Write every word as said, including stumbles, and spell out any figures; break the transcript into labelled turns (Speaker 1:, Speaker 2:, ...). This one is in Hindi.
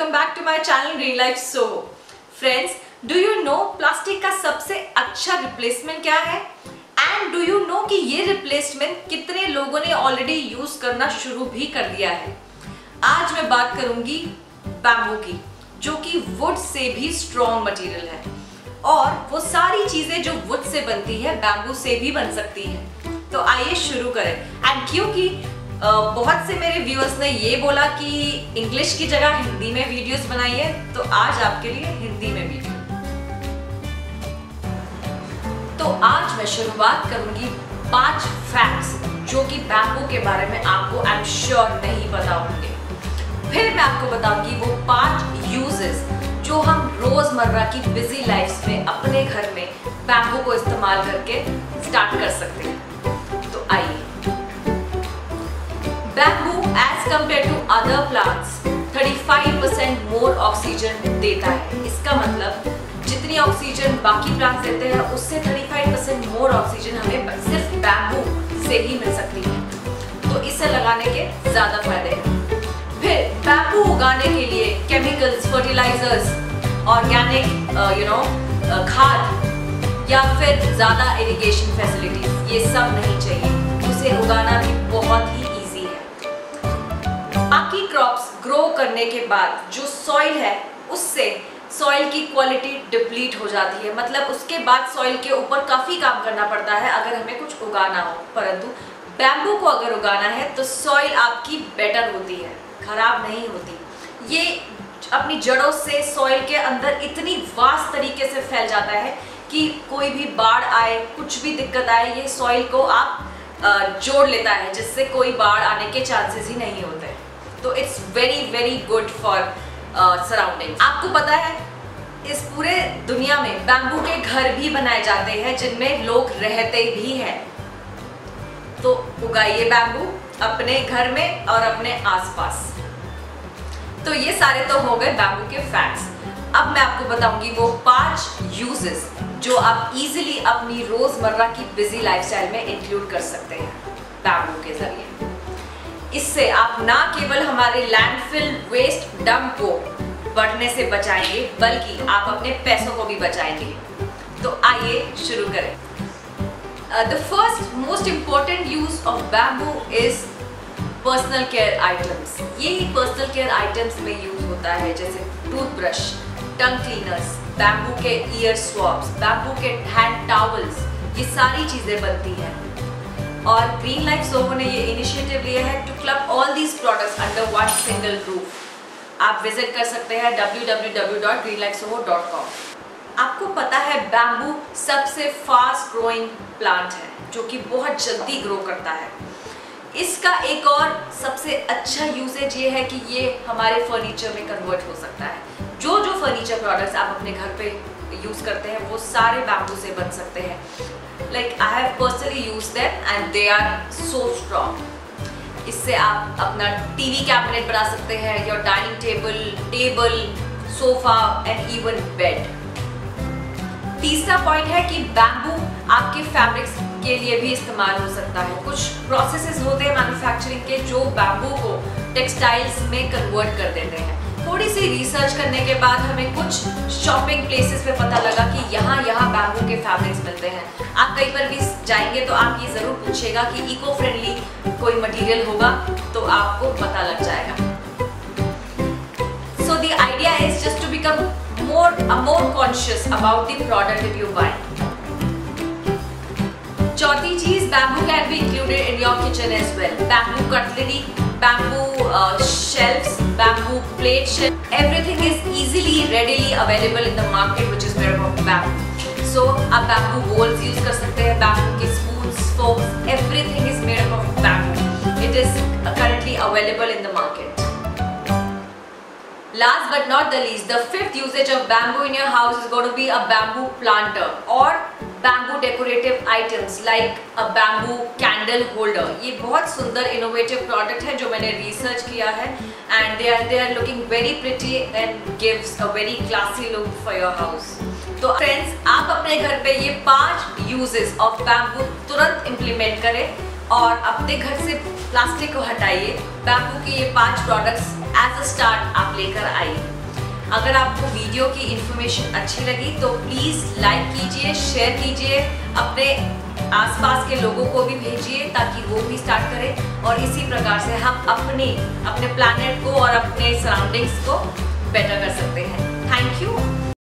Speaker 1: welcome back to my channel Green Life Soho. Friends, do you know plastic का सबसे अच्छा रिप्लेसमेंट क्या है? एंड डू यू नो कि ये रिप्लेसमेंट कितने लोगों ने ऑलरेडी यूज करना शुरू भी कर दिया है? आज मैं बात करूंगी बैम्बू की, जो कि वुड से भी स्ट्रॉन्ग मटेरियल है और वो सारी चीजें जो वुड से बनती है बैम्बू से भी बन सकती है। तो आइए शुरू करें। एंड क्योंकि Uh, बहुत से मेरे व्यूअर्स ने ये बोला कि इंग्लिश की जगह हिंदी में वीडियोस बनाइए, तो आज आपके लिए हिंदी में वीडियो। तो आज मैं शुरुआत करूंगी पांच फैक्ट्स जो कि बैम्बू के बारे में आपको आई एम श्योर नहीं पता होंगे। फिर मैं आपको बताऊंगी वो पांच यूजेस जो हम रोजमर्रा की बिजी लाइफ में अपने घर में बैम्बू को इस्तेमाल करके स्टार्ट कर सकते हैं। तो आइए। Bamboo, as compared to other plants, thirty-five percent more oxygen देता है। इसका मतलब जितनी ऑक्सीजन बाकी प्लांट्स देते हैं उससे thirty-five percent more ऑक्सीजन हमें सिर्फ बैम्बू से ही मिल सकती है। तो इसे लगाने के ज्यादा फायदे हैं। फिर बैम्बू उगाने के लिए chemicals, fertilisers, organic you know खाद या फिर ज्यादा इरिगेशन फैसिलिटीज, ये सब नहीं चाहिए। उसे उगाना भी बहुत ही बाकी क्रॉप्स ग्रो करने के बाद जो सॉइल है उससे सॉइल की क्वालिटी डिप्लीट हो जाती है। मतलब उसके बाद सॉइल के ऊपर काफी काम करना पड़ता है अगर हमें कुछ उगाना हो। परंतु बैम्बू को अगर उगाना है तो सॉइल आपकी बेटर होती है, खराब नहीं होती। ये अपनी जड़ों से सॉइल के अंदर इतनी वास्ट तरीके से फैल जाता है कि कोई भी बाढ़ आए, कुछ भी दिक्कत आए, ये सॉइल को आप जोड़ लेता है, जिससे कोई बाढ़ आने के चांसेस ही नहीं होते। तो it's very very good for surrounding. आपको पता है इस पूरे दुनिया में बैम्बू के घर भी बनाए जाते हैं जिनमें लोग रहते भी हैं। तो उगाइए बैम्बू अपने घर में और अपने आसपास। तो ये सारे तो हो गए बैम्बू के फैक्ट्स। अब मैं आपको बताऊंगी वो पांच यूजेस जो आप इजीली अपनी रोजमर्रा की बिजी लाइफस्टाइल में इंक्लूड कर सकते हैं बैम्बू के जरिए। इससे आप ना केवल हमारे लैंडफिल वेस्ट डंप को बढ़ने से बचाएंगे बल्कि आप अपने पैसों को भी बचाएंगे। तो आइए शुरू करें। The first most important use of bamboo is personal care items. ये पर्सनल केयर आइटम्स में यूज होता है, जैसे टूथब्रश, टंग क्लीनर्स, बैम्बू के ईयर स्वॉप्स, बैम्बू के हैंड टॉवल्स, ये सारी चीजें बनती हैं। और ग्रीन लाइफ सोहो ने ये इनिशिएटिव लिया है to club all these products under one single roof. आप विजिट कर सकते हैं W W W dot green life soho dot com. आपको पता है बैम्बू सबसे फास्ट ग्रोइंग प्लांट है जो कि बहुत जल्दी ग्रो करता है। इसका एक और सबसे अच्छा यूसेज ये है कि ये हमारे फर्नीचर में कन्वर्ट हो सकता है। जो जो फर्नीचर प्रोडक्ट्स आप अपने घर पे यूज करते हैं वो सारे बैम्बू से बन सकते हैं। Like I have personally used them and they are so strong. इससे आप अपना टीवी कैबिनेट बना सकते हैं, your dining table, table, sofa and even bed. तीसरा पॉइंट है कि बैम्बू आपके फैब्रिक्स के लिए भी इस्तेमाल हो सकता है। कुछ प्रोसेसेस होते हैं मैन्युफैक्चरिंग के जो बैम्बू को टेक्सटाइल्स में कन्वर्ट कर देते हैं। थोड़ी सी रिसर्च करने के बाद हमें कुछ शॉपिंग प्लेसेस पे पता लगा कि यहाँ यहाँ बैम्बू के फैब्रिक्स मिलते हैं। आप कहीं पर भी जाएंगे तो आप ये जरूर पूछिएगा कि इको फ्रेंडली कोई मटेरियल होगा, तो आपको पता लग जाएगा। So the idea is just to become more more conscious about the product that you buy. चौथी चीज, bamboo can be included in your kitchen as well. Bamboo cutlery, bamboo uh, shelves, bamboo plate shelf, everything is easily readily available in the market which is made of bamboo. So आप bamboo bowls use कर सकते हैं, bamboo के spoons, forks, everything is made of bamboo. It is currently available in the market. Last but not the least, the fifth usage of bamboo in your house is going to be a bamboo planter or bamboo decorative items like a bamboo candle holder. ये बहुत सुंदर innovative product है जो मैंने research किया है and they are they are looking very pretty and gives a very classy look for your house. तो friends, आप अपने घर पे ये पांच uses of bamboo तुरंत implement करें और अपने घर से प्लास्टिक को हटाइए। बैम्बू के ये पांच प्रोडक्ट्स एज अ स्टार्ट आप लेकर आइए। अगर आपको वीडियो की इन्फॉर्मेशन अच्छी लगी तो प्लीज़ लाइक कीजिए, शेयर कीजिए, अपने आसपास के लोगों को भी भेजिए ताकि वो भी स्टार्ट करें और इसी प्रकार से हम अपनी अपने प्लैनेट को और अपने सराउंडिंग्स को बेटर कर सकते हैं। Thank you.